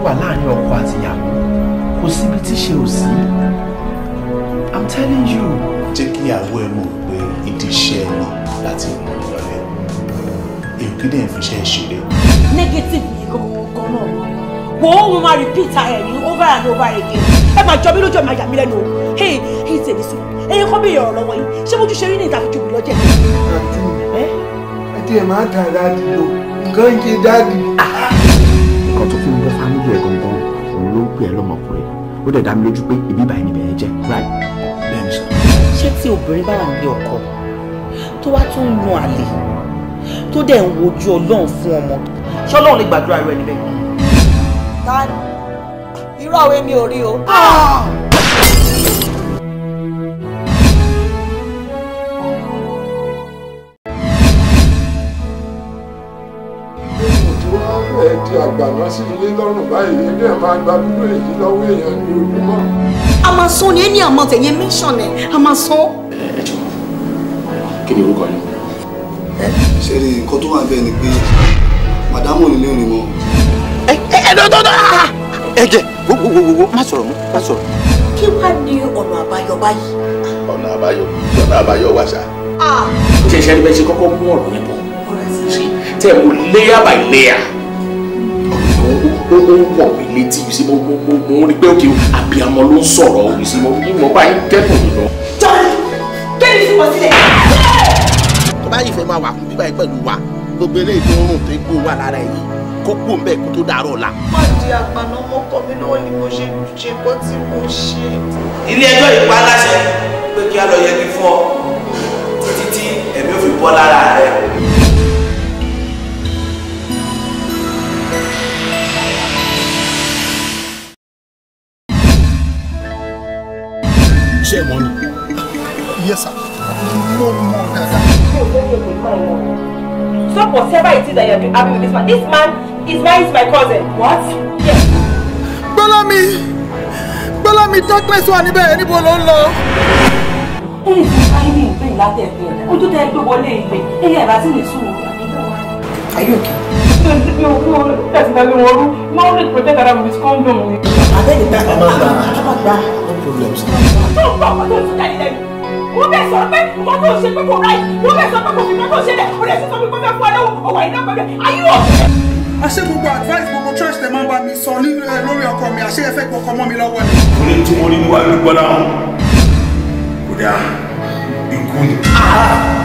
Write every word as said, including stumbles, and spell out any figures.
wà láàrin ọkọ àti ìyàwó kò síbi tí ṣe ò sí. I'm telling you. Jẹ́ kí ìyàwó ẹ mọ̀ pé ìdí iṣẹ́ ni láti mú un lọlé. Èyí kí dẹ̀ fi iṣẹ́ ìṣeré. Negative ni gan-an náà. Wo mo máa repeat ẹ̀ ní over and over again. Ẹ máa jọ mí lójú ẹ̀ máa yà mí lẹ́nu o. Hey, hey tèmi sùn. Ẹyin kọ́ bí ìyọ̀rọ̀ lọ́wọ́ yìí. Ṣé mo tún ṣe rí ní ìtàkùn jùlọ lọ́jẹ̀? Ẹ ti ẹ̀ máa dà dáàdì lò. Nǹkan ń ṣe dáàdì. Nǹkan tó fi ń bọ́ fámílì ẹ̀ gangan òun ló ń pè ẹ́ lọ́mọkùnrin. Ó dẹ̀ dá mi lójú pé ibi báyìí níbẹ̀ yẹn jẹ́ right. Bẹ́ẹ̀ni sọ. Ṣé tí obìnrin bá wà nílé ọkọ tó wá tún ń yan àlè tó dẹ̀ ń wojú Ọlọ́run fún ọmọ ṣé Ọlọ́run lè gbàdúrà rẹ̀ níbẹ̀? Tani irú àwẹ̀ mi ò rí o. Ẹ di àgbàná sí ilé lọ́rùn báyìí ilé ẹ̀ máa gba dúró èyí lọ́wọ́ èèyàn ní ojúmọ́. A máa sọ ní ẹni àmọ́ tẹ̀yẹ mẹ́sàn ẹ̀ a máa sọ. Ẹ jọ kí ni orúkọ yín? Ṣé rí nǹkan tó wà bẹ́ẹ̀ ni pé màdámù nílé òní mọ́. Ẹ ẹ dọ́dọ́dọ́ ẹ jẹ gbogbogbogbo má sọ̀rọ̀ mọ́ má sọ̀rọ̀. Kí wá ní ọ̀nà àbáyọ báyìí? Ọ̀nà àbáyọ ọ̀nà àbáyọ wà ṣá. Ṣé ṣe ẹni bẹ́ẹ̀ ṣe kọ́kọ́ mú ọ̀rọ̀ yẹn bọ̀? Tẹ́ ẹ̀ mú layer by layer. Ó ń wọ̀ mí létí yìí sí mo mo mo mo rí pé òkè àbíamọ ló ń sọ̀rọ̀ òyìn sí mo mo bá yín kẹ́kọ̀ọ́ mi lọ. Jọ́ni, kéde sí wọn sílẹ̀. Tó bá yìí fẹ́ máa wà fún bíbá yìí pẹ̀lú wa, gbogbo eléyìí tó ń rùn tó gbó wà lára yìí, kó kú òun bẹ́ẹ̀ kó tó dàárọ̀ la. Má di àgbàná mọ́kọ mi lọ́wọ́ ni mo ṣe ṣe nǹkan tí mo ṣe. Ilé ẹjọ́ yìí pa láṣẹ pé kí a lọ yẹgi fún ọ títí tí ẹ̀mí ò fi bọ́ lára rẹ. Ṣé ẹ mọ̀ ni? Yes sir. Mo mọ̀ dáadáa. Stop whatever it is that you're doing with this man. This man is married to my cousin. What? Yes. Gbọ́lámi! Gbọ́lámi darkness wà níbẹ̀ níbo ló ń lọ? Ẹni tí a ní ìgbé ìlàtẹ̀ ẹ̀fẹ́ ojú tẹ́ gbé wọlé ìgbé ẹ̀yẹ ìbá sí ní sùúrù. Are you okay? Mi ò kúrò láti gbàgbé wọn rú. No need protect ara with condom ni. Abẹ́ni bá a máa gbà á máa gbà no problem sir. Tó ń bọ̀ ọ̀pọ̀ tó ń tún jáde lẹ́nu. Wọ́n bẹ̀ sọ pé nǹkan tó ṣe pé kò ráì. Wọ́n bẹ̀ sọ pé kò fi nǹkan tó ṣe lẹ̀. Ó lè sọ pé kò fẹ́ fún ẹ lọ́wọ́. Ọwọ́ iná pẹ̀lú. Are you okay? Àṣé gbogbo advice gbogbo trust ẹ̀ máa ń bá mi sọ lórí ọkọ mi àṣé ẹ fẹ́ gbọ́kọ mọ́ mi lọ́wọ́ ni. Mo ní tí mo ní níwájú gbọ́dọ̀ àwọn. Kódà ikú ni.